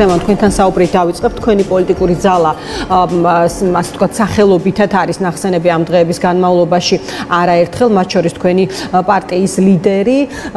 თქვენთან საუბრით დავიწყებთ თქვენი პოლიტიკური ძალა ასე ვთქვათ სახელობითად არის ნახსენები ამ დღეების განმავლობაში არაერთხელ მათ შორის თქვენი პარტიის ლიდერი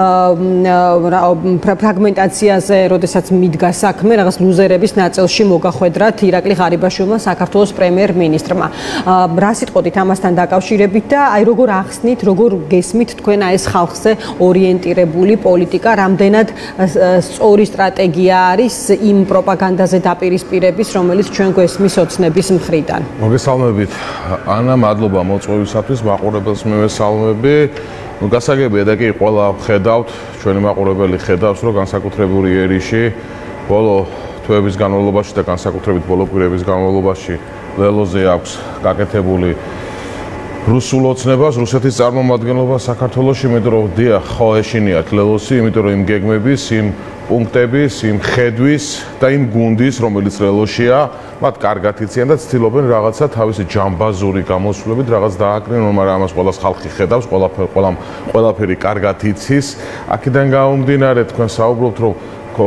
ფრაგმენტაციაზე როდესაც მიდგა საქმე რაღაც ლუზერების ნაწილში მოგახვედრათ ირაკლი ღარიბაშვილმა საქართველოს პრემიერ-მინისტრმა რა სიტყოდით ამასთან დაკავშირებით და აი როგორ ახსნით როგორ გესმით თქვენ ეს ხალხზე ორიენტირებული პოლიტიკა რამდენად სწორი სტრატეგია არის იმ პროპაგანდაზე დაპირისპირების, რომელიც ჩვენ გვესმის ოცნების მხრიდან. მოგესალმებით. ანა, მადლობა მოწვევისათვის, მაყურებელს მივესალმები. გასაგებია და კი ყველა ხედავთ, ჩვენი მაყურებელი ხედავს, რომ განსაკუთრებული ერიში ბოლო თვეების განმავლობაში და განსაკუთრებით ბოლო კვირების განმავლობაში ლელოზე აქვს გაკეთებული რუსულ ოცნებას, რუსეთის წარმომადგენლობა საქართველოში, იმიტომ რომ დიახ, ხო ეშინიათ ლელოსი, იმიტომ რომ იმ გეგმების, იმ პუნქტების, იმ ხედვის და იმ გუნდის, რომელიც ლელოშია, მათ კარგად იციან და ცდილობენ რაღაცა თავისი ჯამბაზური გამოსვლებით რაღაც დააკრინონ, მაგრამ ამას ყველას ხალხი ხედავს, ყველაფერი კარგად იცის. აქედან გამომდინარე, თქვენ საუბრობთ, რომ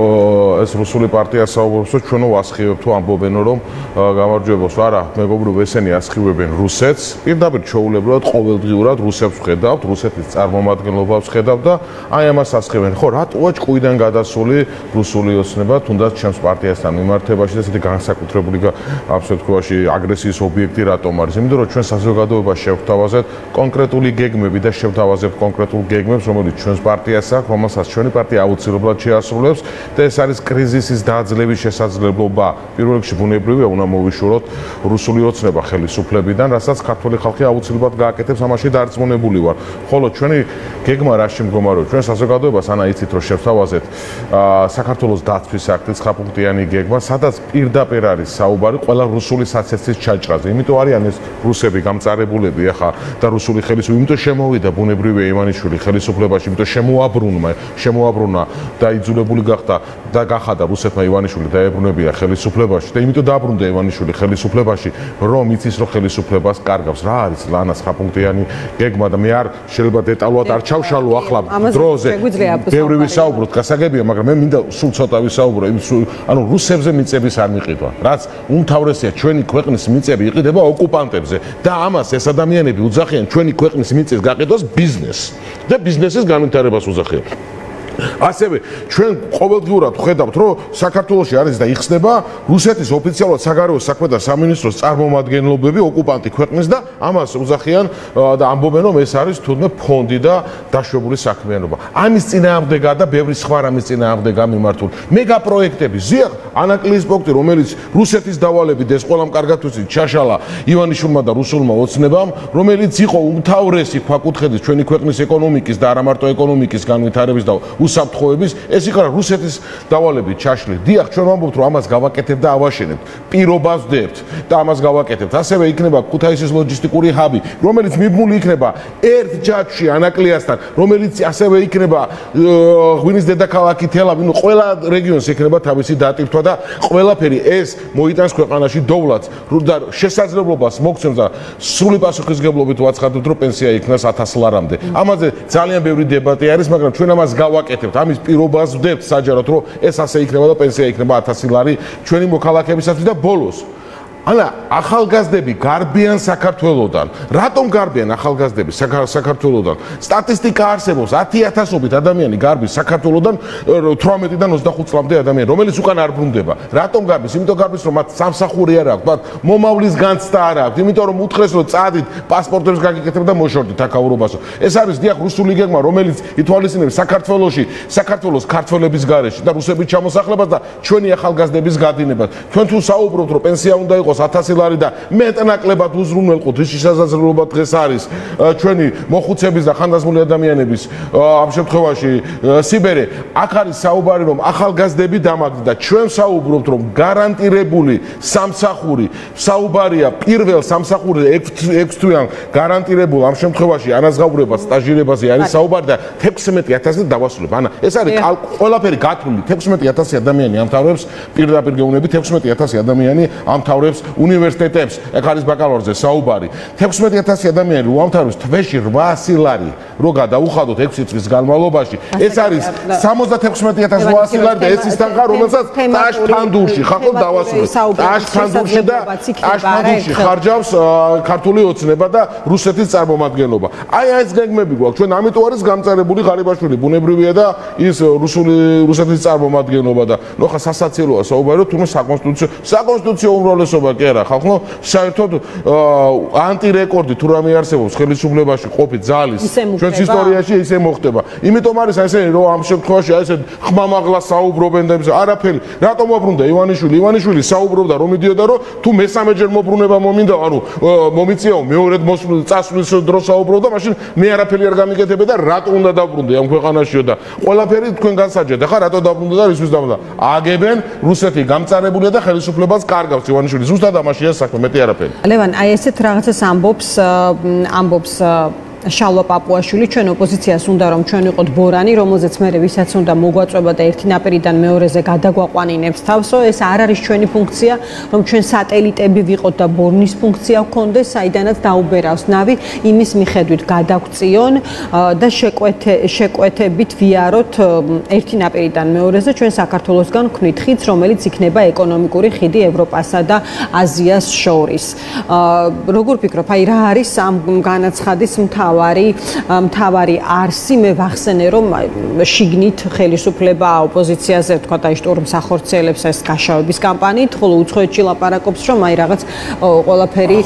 ეს რუსული პარტია საუბრობს, რომ ჩვენო ასხივებთ თუ ამბობენო, რომ გამარჯვებოს, არა, მეგობრებო, ესენი ასხივებენ რუსეთს. პირდაპირ ჩაულებრად ყოველდღიურად რუსებს ხედავთ, რუსეთის წარმომადგენლობას ხედავთ და აი ამას ასხივებენ. ხო, რატოა ჭკვიდან გადასული რუსული ოცნება, თუნდაც ჩემს პარტიასთან მიმართებაში და ესეთი განსაკუთრებული ასე ვთქვაში აგრესიის ობიექტი რატომ არის? იმიტომ რომ ჩვენ საზოგადოებას შევთავაზეთ კონკრეტული გეგმები და შევთავაზებთ კონკრეტულ გეგმებს, რომელიც ჩვენს პარტიას აქვს, რომელსაც ჩვენი პარტია აუცილებლად შეასრულებს. და ეს არის კრიზისის დაძლევის შესაძლებლობა. პირველ რიგში ბუნებრივია უნდა მოვიშოროთ რუსული ოცნება ხელისუფლებიდან, რასაც ქართული ხალხი აუცილებლად გააკეთებს, ამაში დარწმუნებული ვარ. ხოლო ჩვენი გეგმა რაში მდგომარეობს? ჩვენ საზოგადოებას ანა იცით რომ შევთავაზეთ საქართველოს დაცვის აქტის 9-პუნქტიანი გეგმა, სადაც პირდაპირ არის საუბარი ყველა რუსული საცეცის ჩაჭრაზე. იმიტომ არიან ეს რუსები გამწარებულები ახლა და რუსული ხელისუფლება, იმიტომ შემოვიდა ბუნებრივია ივანიშვილი ხელისუფლებაში, იმიტომ შემოაბრუნა და იძულებული და გახადა რუსეთმა ივანიშვილი დაებრუნებია ხელისუფლებაში და იმიტომ დაბრუნდა ივანიშვილი ხელისუფლებაში, რომ იცის რომ ხელისუფლებას კარგავს. რა არის ლანას 9-პუნქტიანი გეგმა და მე არ შეიძლება დეტალურად არ ჩავშალო ახლა დროზე. ბევრი ვისაუბროთ, გასაგებია, მაგრამ მე მინდა სულ ცოტა ვისაუბრო, ანუ რუსებზე მიწების არ მიყიდვა. რაც უმთავრესია ჩვენი ქვეყნის მიწები იყიდება ოკუპანტებზე და ამას ეს ადამიანები უძახიან ჩვენი ქვეყნის მიწის გაყიდვას ბიზნესს და ბიზნესის განვითარებას უძახიან. ასევე ჩვენ ყოველდღიურად ვხედავთ, რომ საქართველოში არის და იხსნება რუსეთის ოფიციალურად საგარეო საქმეთა სამინისტროს წარმომადგენლობები ოკუპანტი ქვეყნის და ამას უძახიან და ამბობენ, რომ ეს არის თუნდაც ფონდი და დაშვებული საქმიანობა. ამის წინააღმდეგაა და ბევრი სხვა რამის წინააღმდეგაა მიმართული. მეგაპროექტები, ზიახ, ანაკლიის პუნქტი, რომელიც რუსეთის დავალებით ეს ყველამ კარგად ვიცით, ჩაშალა ივანიშვილმა და რუსულმა ოცნებამ, რომელიც იყო უმთავრესი ქვაკუთხედის ჩვენი ქვეყნის ეკონომიკის და არა მარტო ეკონომიკის განვითარების და უსაფრთხოების, ეს იყო რუსეთის დავალებით ჩაშლილი. დიახ, ჩვენ ვამბობთ, რომ ამას გავაკეთებთ და ავაშენებთ. პირობას ვდებთ და ამას გავაკეთებთ. ასევე იქნება ქუთაისის ლოჯისტიკური ჰაბი, რომელიც მიბმული იქნება ერთ ჯაჭვში ანაკლიასთან, რომელიც ასევე იქნება ღვინის დედაქალაქი თელავი, ნუ ყველა რეგიონს იქნება თავისი დატირთვა და ყველაფერი ეს მოიტანს ქვეყანაში დოვლათს და შესაძლებლობას მოგცემს და სრული პასუხისგებლობით ვაცხადოთ, რომ პენსია იქნას 1000 ლარამდე. ამაზე ძალიან ბევრი დებატი არის, მაგრამ ჩვენ ამას გავაკეთებთ. ამის პირობას ვდებთ საჯაროდ, რომ ეს ასე იქნება და პენსია იქნება 1000 ლარი ჩვენი მოქალაქეებისათვის და ბოლოს. ანა, ახალგაზრდები გარბიან საქართველოდან. რატომ გარბიან ახალგაზრდები საქართველოდან? სტატისტიკა არსებობს, 10,000-ობით ადამიანი გარბის საქართველოდან 18-დან 25 წლამდე ადამიანი, რომელიც უკან არ ბრუნდება. რატომ გარბის? იმიტომ გარბის, რომ მათ სამსახური არ აქვს, მათ მომავლის განცდა არ აქვს, იმიტომ რომ უთხრეს, რომ წადით, პასპორტებს გაგიკეთებ და მოშორდით აქაურობასო. ეს არის დიახ რუსული გეგმა, რომელიც ითვალისწინებს საქართველოს ქართველების გარეშე და რუსების ჩამოსახლებას და ჩვენი ახალგაზრდების გადინებას. ჩვენ თუ საუბრობთ, რომ პენსია უნდა იყოს 1000 ლარი და მეტნაკლებად უზრუნველყოთ ის შესაძლებლობა დღეს არის ჩვენი მოხუცების და ხანდაზმული ადამიანების ამ შემთხვევაში სიბერე აქ არის საუბარი რომ ახალგაზრდები დამაგდით და ჩვენ საუბრობთ რომ გარანტირებული სამსახური საუბარია პირველ სამსახურზე 6 თვიან გარანტირებულ ამ შემთხვევაში ანაზღაურებას სტაჟირებაზე არის საუბარი და 16000-ზე დავასრულებ. ანა ეს არის ყველაფერი გათვლილი 16000 ადამიანი ამთავრებს პირდაპირ გეუბნებით 16000 ადამიანი ამთავრებს უნივერსიტეტებს, ეგ არის ბაკალავრზე საუბარი. 16000 ადამიანი რო ამთავრებს თვეში 800 ლარი, რო გადაუხადოთ 6 წლის განმავლობაში, ეს არის 76800 ლარი და ეს ის თანხა, რომელსაც ტაშ-თანდურში ხახო დავასრულეთ. ტაშ-თანდურში და ტაშ-თანდურში ხარჯავს ქართული ოცნება და რუსეთის წარმომადგენლობა. აი ეს გეგმები გვაქვს. ჩვენ ამიტომ არის გამწარებული ღარიბაშვილი, ბუნებრივია და ის რუსეთის წარმომადგენლობა და ნახა სასაცილოა საუბარი, რომ თუნდაც საკონსტიტუციო უმრავლესობა კი არა, ხალხო, საერთოდ ანტირეკორდი თუ რამე არსებობს ხელისუფლებაში ყოფი ძალის ჩვენს ისტორიაში ისე მოხდება. იმიტომ არის ესენი რომ ამ შემთხვევაში აი ესე ხმამაღლა საუბრობენ და არაფერი. რატომ მოbrunდა ივანიშვილი? ივანიშვილი საუბრობდა რომ მიდიოდა რომ თუ მესამეჯერ მოbrunება მომინდა, ანუ მომიწიაო მეორედ წასვლის დროს საუბრობდა, მაშინ მე არაფერი არ გამიკეთებე და რატო უნდა დაბრუნდე ამ ქვეყანაშიო და ყველაფერი თქვენ განსაჯეთ. ახლა რატო დაბრუნდა და რისთვის დაბრუნდა? აგებენ რუსეთი გამწარებულია და ხელისუფლებას კარგავს ივანიშვილი. ზუსტად ამაშია საქმე, მეტი არაფერი. ლევან, აი ესეთ რაღაცას ამბობს შალვა პაპუაშვილი, ჩვენ ოპოზიციას უნდა რომ ჩვენ ვიყოთ ბორანი, რომელზეც მე ვისაც უნდა მოგვაწვება და ერთი ნაპირიდან მეორეზე გადაგვაყვანინებს თავსო, ეს არ არის ჩვენი ფუნქცია, რომ ჩვენ სატელიტები ვიყოთ და ბორნის ფუნქცია გქონდეს, საიდანაც დაუბერავს ნავი, იმის მიხედვით გადაგწიონ და შეკვეთებით ვიაროთ ერთი ნაპირიდან მეორეზე ჩვენ საქართველოსგან ვქნით ხიდს, რომელიც იქნება ეკონომიკური ხიდი ევროპასა და აზიას შორის. როგორ ფიქრობ, აი რა არის ამ განაცხადის მთავარი არსი? მე ვახსენე რომ შიგნით ხელისუფლება ოპოზიციაზე თქვა და შტურმს ახორციელებს ეს გაშავების კამპანიით, ხოლო უცხოეთში ლაპარაკობს რომ აი რაღაც ყველაფერი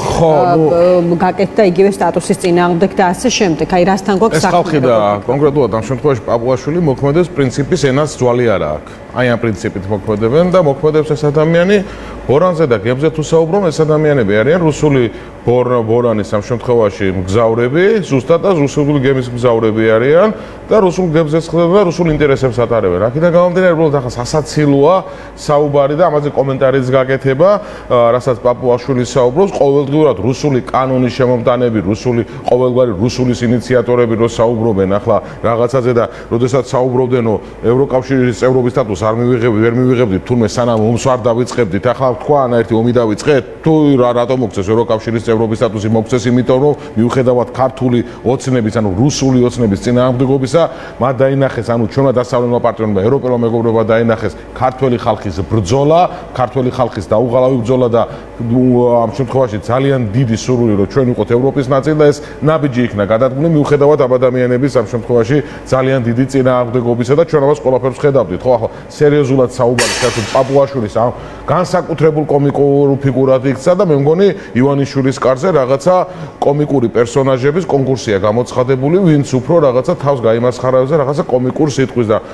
გაკეთდა იგივე სტატუსის წინააღმდეგ და ასე შემდეგ. აი რასთან გვაქვს საქმე? ეს ხალხი და კონკრეტულად ამ შემთხვევაში პაპუაშვილი მოქმედებს პრინციპის ენას ძვალი არა აქვს. აი ამ პრინციპით მოქმედებენ და მოქმედებს ეს ადამიანი ბორანზე და გებზე თუ საუბრობ, ეს ადამიანები არიან რუსული ბორანის ამ შემთხვევაში მგზავრები, ზუსტად და რუსული გემის მგზავრები არიან და რუსულ გემზეც ხდება და რუსულ ინტერესებს ატარებენ. აქედან გამომდინარე, უბრალოდ ახლა სასაცილოა საუბარი და ამაზე კომენტარიც გაკეთება, რასაც პაპუაშვილი საუბრობს, ყოველდღიურად რუსული კანონის შემომტანები, ყოველგვარი რუსულის ინიციატორები რო საუბრობენ ახლა რაღაცაზე და როდესაც საუბრობდენო ევროკავშირის წევრობის სტატუსს არ ვერ მივიღებდით, თურმე სანამ ომს არ დავიწყებდით, ახლა თქვა ანაერთი ომი დავიწყეთ, თუ რატომ მოგწეს ევროკავშირის წევრობის სტატუსი მოგწეს, იმიტომ რომ მიუხედავად ქართული ოცნების, ანუ რუსული ოცნების წინააღმდეგობისა, მათ დაინახეს, ანუ ჩვენმა დასავლელმა პარტნიორებმა, ევროპელმა მეგობრებმა დაინახეს ქართველი ხალხის ბრძოლა, ქართველი ხალხის დაუღალავი ბრძოლა და ამ შემთხვევაში ძალიან დიდი სურვილი რომ ჩვენ ვიყოთ ევროპის ნაწილი და ეს ნაბიჯი იქნა გადადგმული მიუხედავად ამ ადამიანების ამ შემთხვევაში ძალიან დიდი წინააღმდეგობისა და ჩვენ ამას ყველაფერს ხედავდით. ხო, ახლა სერიოზულად საუბარი საერთოდ პაპუაშვილის ამ განსაკუთრებულ კომიკურ ფიგურად იქცა და მე მგონი ივანიშვილის კარზე რაღაცა კომიკური პერსონაჟების კონკურსია გამოცხადებული, ვინც უფრო რაღაცა თავს გაიმასხარებს და რაღაცა კომიკურ სიტყვის და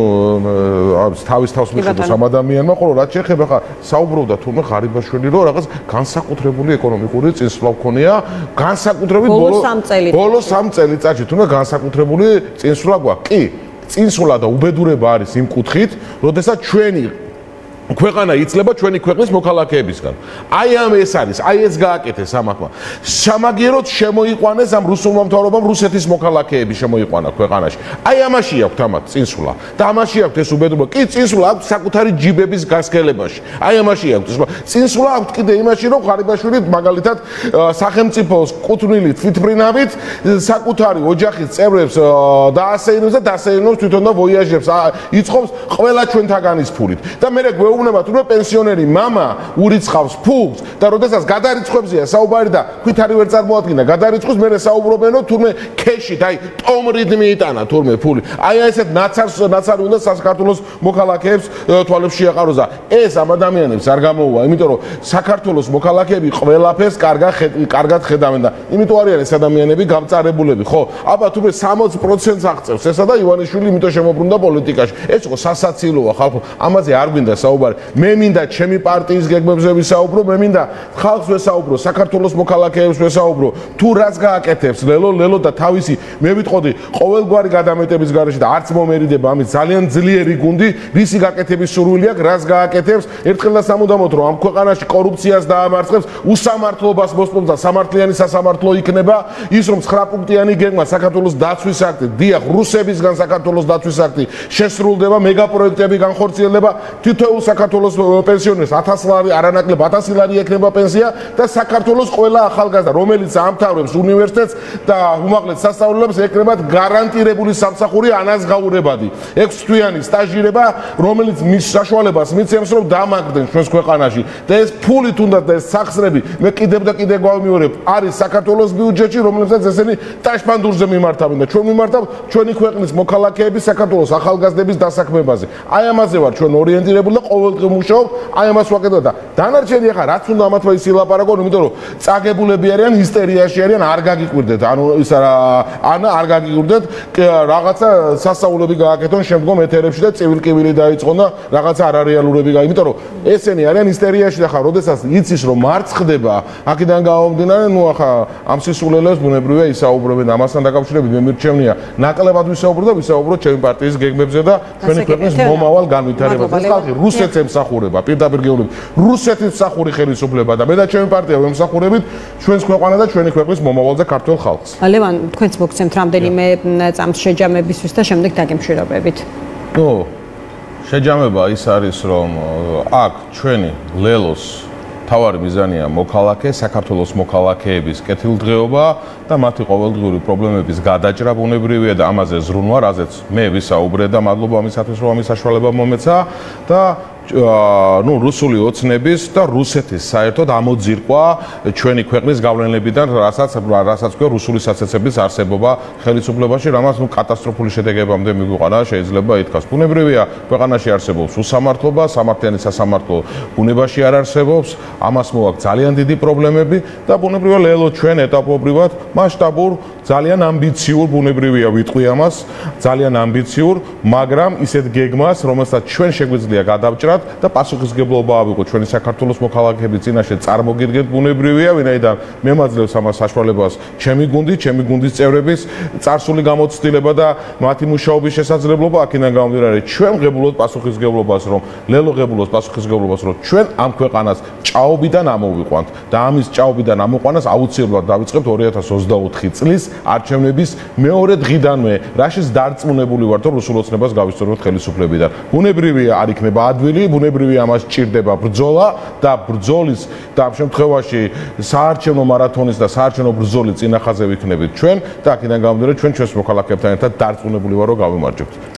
თავის თავს მიხედავს ამ ადამიანმა, ხოლო რაც შეეხება ხა საუბრობდა თურმე ღარიბაშვილი რომ რაღაც განსაკუთრებული ეკონომიკური წინსვლა ჰქონია, განსაკუთრებით ბოლო 3 წელიწადში თურმე განსაკუთრებული წინსვლა გვაქვს. კი, წინსვლა და უბედურება არის იმ კუთხით, როდესაც ჩვენი ქვეყანა იწლება ჩვენი ქვეყნის მოქალაქეებისგან. აი ამ ეს არის, აი ეს გააკეთეს ამათმა. სამაგიეროდ შემოიყვანეს ამ რუსულმა მთავრობამ რუსეთის მოქალაქეები შემოიყვანა ქვეყანაში. აი ამაში აქვთ ამათ წინსვლა და ამაში აქვთ ეს უბედურება. კი, წინსვლა აქვთ საკუთარი ჯიბების გასქელებაში. აი ამაში აქვთ წინსვლა აქვთ კიდე იმაში, რომ ღარიბაშვილი მაგალითად სახელმწიფოს კუთვნილი თვითმფრინავით საკუთარი ოჯახის წევრებს დაასეირნოს და დასეირნოს თვითონ და ვოიაჟებს იწყობს ყველა ჩვენთაგანის ფულით. და მე უნება თუნდაც პენსიონერი мама ურიცხავს ფულს და როდესაც გადარიცხვებზეა საუბარი და ქვითარი ვერ წარმოადგინა გადარიცხვის მერე საუბრობენო თურმე ქეშით აი ტომრით მიიტანა თურმე ფული აი ესეთ ნაცარი უნდა საქართველოს მოქალაქეებს თვალებში შეაყაროს და ეს ამ ადამიანებს არ გამოუვა იმიტომ რომ საქართველოს მოქალაქეები ყველაფერს კარგად ხედავენ და იმიტომ არიან ეს ადამიანები გამწარებულები ხო აბა თურმე 60%-ს აღწევს ესა და ივანიშვილი იმიტომ შემოbrunდა პოლიტიკაში ეს იყო სასაცილოა ხალხო ამაზე არ გვინდა საუბარი მე მინდა ჩემი პარტიის გეგმებზე ვისაუბრო, მე მინდა ხალხს ვესაუბრო, საქართველოს მოქალაქეებს ვესაუბრო, თუ რაც გააკეთებს ლელო და თავისი მე ვიტყოდი ყოველგვარი გადამეტების გარეშე და არც მომერიდება ამის ძალიან ძლიერი გუნდი, რისი გაკეთების სურვილი აქვს, რაც გააკეთებს, ერთხელ და სამუდამოდ რომ ამ ქვეყანაში კორუფციას დაამარცხებს, უსამართლობას მოსპობს და სამართლიანი სასამართლო იქნება, ის რომ 9 პუნქტიანი გეგმა საქართველოს დაცვის აქტი, დიახ, რუსებისგან საქართველოს დაცვის აქტი შესრულდება, მეგაპროექტები განხორციელდება, თითოეულ საქართველოს პენსიონერს 1000 ლარი, არანაკლებ 1000 ლარი ექნება პენსია და საქართველოს ყველა ახალგაზრდა, რომელიც ამთავრებს უნივერსიტეტს და უმაღლეს სასწავლებლებს ექნებათ გარანტირებული სამსახური ანაზღაურებადი 6 თვიანი სტაჟირება, რომელიც მის საშუალებას მიცემს, რომ დამაგრდნენ ჩვენს ქვეყანაში და ეს ფული თუნდაც და ეს სახსრები მე კიდევ და კიდევ გვავიმეორებ, არის საქართველოს ბიუჯეტში, რომელსაც ესენი ტაშპანდურზე მიმართავენ და ჩვენ მიმართავ ჩვენი ქვეყნის მოქალაქეების საქართველოს ახალგაზრდების დასაქმებაზე. აი ამაზე ვარ ჩვენ ორიენტირებული და ყოველდღე მუშაობ, აი ამას ვაკეთებ და დანარჩენი ახლა რაც უნდა ამათმა ის ილაპარაკონ, იმიტომ რომ წაგებულები არიან, ჰისტერიაში არიან, არ გაგიკვირდეთ, ანუ ის არ გაგიკვირდეთ, რაღაცა სასწაულები გააკეთონ შემდგომ ეთერებში და წივილკივილი დაიწყონ და რაღაცა არარეალურები გაიგო, იმიტომ რომ ესენი არიან ჰისტერიაში და ხა როდესაც იცის რომ მარცხ ხდება, აქედან გამომდინარე, ნუ ახლა ამ სისულელებს ბუნებრივია ისაუბრებენ ამასთან დაკავშირებით, მე მირჩევნია ნაკლებად ვისაუბროთ ჩემი პარტიის გეგმებზე და ჩვენი ქვეყნის მომავალ განვითარებაზე. ეს ხალხი რუსეთს ემსახურება, პირდაპირ გეუბნები, რუსეთის მსახური ხელისუფლება და მე და ჩემი პარტია ვემსახურებით ჩვენს ქვეყანა და ჩვენი ქვეყნის მომავალ და ქართულ ხალხს. ლევან, თქვენც მოგცემთ რამდენიმე წამს შეჯამებისთვის და შემდეგ დაგემშვიდობებით. ნუ შეჯამება ის არის, რომ აქ ჩვენი ლელოს თავარი მიზანია მოქალაქე, საქართველოს მოქალაქეების კეთილდღეობა და მათი ყოველდღიური პრობლემების გადაჭრა ბუნებრივია და ამაზე ზრუნვა, რაზეც მე ვისაუბრე და მადლობა ამისათვის, რომ ამის საშუალება მომეცა და ნუ რუსული ოცნების და რუსეთის საერთოდ ამოძირკვა ჩვენი ქვეყნის გავლენებიდან, რასაც ქვია რუსული საცეცების არსებობა ხელისუფლებაში, რამაც ნუ კატასტროფული შედეგებამდე მიგვიყვანა, შეიძლება ითქვას. ბუნებრივია, ქვეყანაში არსებობს უსამართლობა, სამართლიანი სასამართლო ბუნებაში არ არსებობს, ამას მოაქვს ძალიან დიდი პრობლემები და ბუნებრივია ლელო ჩვენ ეტაპობრივად მასშტაბურ, ძალიან ამბიციურ, ბუნებრივია ვიტყვი ამას, ძალიან ამბიციურ, მაგრამ ისეთ გეგმას, რომელსაც ჩვენ შეგვიძლია გადავჭრათ და პასუხისმგებლობა ავიღოთ ჩვენი საქართველოს მოქალაქეების წინაშე წარმოგიდგეთ ბუნებრივია, ვინაიდან მე მაძლევს ამას საშუალებას ჩემი გუნდის წევრების წარსული გამოცდილება და მათი მუშაობის შესაძლებლობა, აქედან გამომდინარე ჩვენ ღებულობთ პასუხისმგებლობას, რომ ლელო ღებულობს პასუხისმგებლობას, რომ ჩვენ ამ ქვეყანას ჭაობიდან ამოვიყვანთ და ამის ჭაობიდან ამოყვანას აუცილებლად დავიწყებთ 2024 წლის არჩევნების მეორე დღიდანვე, რაშიც დარწმუნებული ვართ, რომ რუსულ ოცნებას გავისწორებთ ხელისუფლებიდან. ბუნებრივია არ იქნება ადვილი, ბუნებრივია ამას ჭირდება ბრძოლა და ბრძოლის და ამ შემთხვევაში საარჩევნო მარათონის და საარჩევნო ბრძოლის წინახაზე ვიქნებით ჩვენ და აქედან გამომდინარე ჩვენ ჩვენს მოქალაქეებთან ერთად დარწმუნებული ვარ, რომ გავიმარჯვებთ.